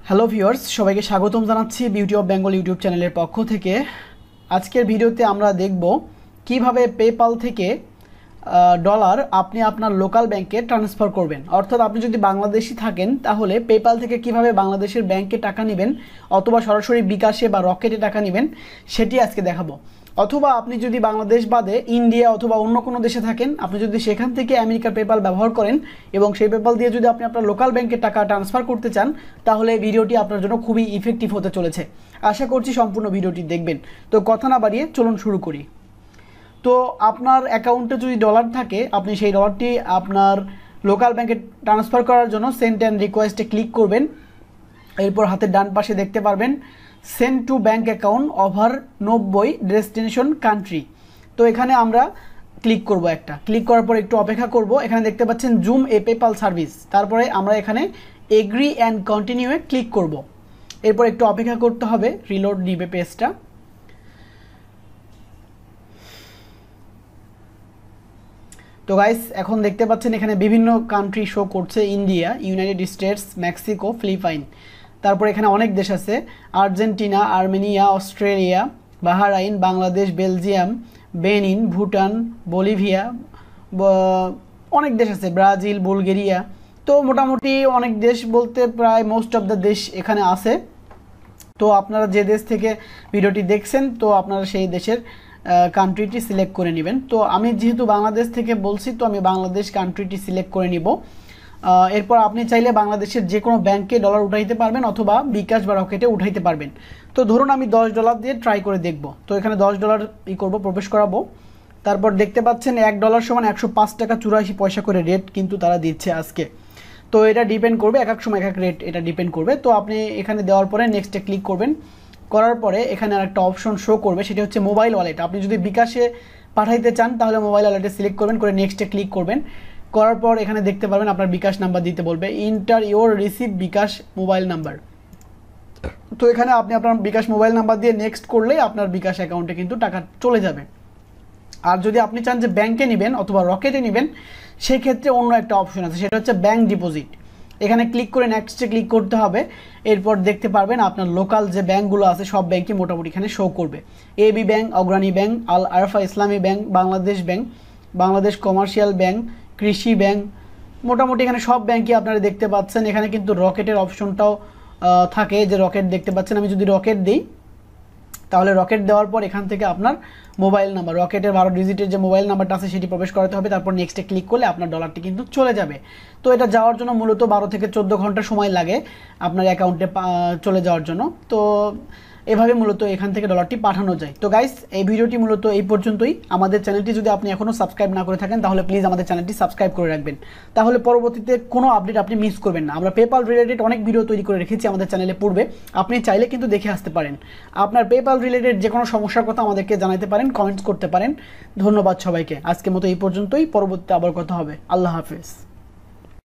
Hello viewers, সবাইকে স্বাগতম জানাচ্ছি বিউটি অফ বেঙ্গল ইউটিউব চ্যানেলের পক্ষ থেকে। আজকের ভিডিওতে আমরা দেখব কিভাবে পেপাল থেকে ডলার আপনি আপনার লোকাল ব্যাংকে ট্রান্সফার করবেন। অর্থাৎ আপনি যদি বাংলাদেশি থাকেন তাহলে পেপাল থেকে কিভাবে বাংলাদেশের ব্যাংকে টাকা নেবেন অথবা সরাসরি বিকাশে বা রকেটে টাকা নেবেন সেটি আজকে দেখাবো। অথবা আপনি যদি বাংলাদেশ বাদে ইন্ডিয়া অথবা অন্য কোনো দেশে থাকেন, আপনি যদি সেখান থেকে আমেরিকার পেপাল ব্যবহার করেন এবং সেই পেপাল দিয়ে যদি আপনি আপনার লোকাল ব্যাংকে টাকা ট্রান্সফার করতে চান তাহলে এই ভিডিওটি আপনার জন্য খুবই ইফেক্টিভ হতে চলেছে। আশা করছি সম্পূর্ণ ভিডিওটি দেখবেন। তো কথা না বাড়িয়ে চলুন শুরু করি। তো আপনার অ্যাকাউন্টে যদি ডলার থাকে, আপনি সেই ডলারটি আপনার লোকাল ব্যাংকে ট্রান্সফার করার জন্য সেন্ড অ্যান্ড রিকোয়েস্টে ক্লিক করবেন। এরপর হাতের ডান পাশে দেখতে পারবেন send to bank account over 90 destination country. তো এখানে আমরা ক্লিক করব, ক্লিক করার পর একটু অপেক্ষা করব। এখানে দেখতে পাচ্ছেন জুম এ পেপাল সার্ভিস, তারপরে আমরা এখানে এগ্রি অ্যান্ড কন্টিনিউয়ে ক্লিক করব। এরপর একটু অপেক্ষা করতে হবে, রিলোড নিবে পেজটা। তো গাইস, এখন দেখতে পাচ্ছেন এখানে বিভিন্ন কান্ট্রি শো করছে, India, United States, Mexico, Philippine, তারপর এখানে অনেক দেশ আছে, Argentina, Armenia, Australia, Bahrain, Bangladesh, Belgium, Benin, Bhutan, Bolivia, অনেক দেশ আছে, ব্রাজিল, বুলগেরিয়া। তো মোটামুটি অনেক দেশ বলতে প্রায় মোস্ট অফ দ্য দেশ এখানে আছে। তো আপনারা যে দেশ থেকে ভিডিওটি দেখছেন তো আপনারা সেই দেশের কান্ট্রিটি সিলেক্ট করে নেবেন। তো আমি যেহেতু বাংলাদেশ থেকে বলছি তো আমি বাংলাদেশ কান্ট্রিটি সিলেক্ট করে নিব। এরপর আপনি চাইলে বাংলাদেশের যে কোনো ব্যাংকে ডলার উঠাইতে পারবেন অথবা বিকাশ বা রকেটে উঠাইতে পারবেন। তো ধরুন আমি $10 দিয়ে ট্রাই করে দেখব। তো এখানে $10 প্রবেশ করাবো। তারপর দেখতে পাচ্ছেন $1 সমান 105 টাকা 84 পয়সা করে রেট কিন্তু তারা দিচ্ছে আজকে। তো এটা ডিপেন্ড করবে, এক এক সময় এক এক রেট এটা ডিপেন্ড করবে। তো আপনি এখানে দেওয়ার পরে নেক্সটে ক্লিক করবেন। করার পরে এখানে আরেকটা অপশন শো করবে, সেটা হচ্ছে মোবাইল ওয়ালেট। আপনি যদি বিকাশে পাঠাইতে চান তাহলে মোবাইল ওয়ালেটে সিলেক্ট করবেন, করে নেক্সটে ক্লিক করবেন। করার পর এখানে দেখতে পারবেন আপনার বিকাশ নাম্বার দিতে বলবে, enter your receive bKash mobile number. তো এখানে আপনি আপনার বিকাশ মোবাইল নাম্বার দিয়ে নেক্সট করলেই আপনার বিকাশ অ্যাকাউন্টে কিন্তু টাকা চলে যাবে। আর যদি আপনি চান যে ব্যাংকে নেবেন অথবা রকেটে নেবেন সেই ক্ষেত্রে অন্য একটা অপশন আছে, সেটা হচ্ছে ব্যাংক ডিপোজিট। এখানে ক্লিক করে নেক্সটে ক্লিক করতে হবে। এরপর দেখতে পারবেন আপনার লোকাল যে ব্যাংকগুলো আছে সব ব্যাংকই মোটামুটি এখানে শো করবে। AB bank, Agrani bank, Al Arafah Islami bank, Bangladesh bank, Bangladesh commercial bank, Krishi bank, মোটামুটি এখানে সব ব্যাংকই আপনারা দেখতে পাচ্ছেন। এখানে কিন্তু রকেটের অপশনটাও থাকে, যে রকেট দেখতে পাচ্ছেন। আমি যদি রকেট দিই তাহলে রকেট দেওয়ার পর এখান থেকে আপনার মোবাইল নাম্বার, রকেটের 12 ডিজিটের যে মোবাইল নাম্বারটা আছে সেটি প্রবেশ করাতে হবে। তারপর নেক্সটে ক্লিক করলে আপনার ডলারটি কিন্তু চলে যাবে। তো এটা যাওয়ার জন্য মূলত 12 থেকে 14 ঘন্টা সময় লাগে আপনার অ্যাকাউন্টে চলে যাওয়ার জন্য। তো এভাবে মূলত এখান থেকে ডলারটি পাঠানো যায়। তো গাইস, এই ভিডিওটি মূলত এই পর্যন্তই। আমাদের চ্যানেলটি যদি আপনি এখনও সাবস্ক্রাইব না করে থাকেন তাহলে প্লিজ আমাদের চ্যানেলটি সাবস্ক্রাইব করে রাখবেন, তাহলে পরবর্তীতে কোনো আপডেট আপনি মিস করবেন না। আমরা পেপাল রিলেটেড অনেক ভিডিও তৈরি করে রেখেছি আমাদের চ্যানেলে পূর্বে, আপনি চাইলে কিন্তু দেখে আসতে পারেন। আপনার পেপাল রিলেটেড যে কোনো সমস্যার কথা আমাদেরকে জানাতে পারেন, কমেন্টস করতে পারেন। ধন্যবাদ সবাইকে। আজকের মতো এই পর্যন্তই, পরবর্তীতে আবার কথা হবে। আল্লাহ হাফেজ।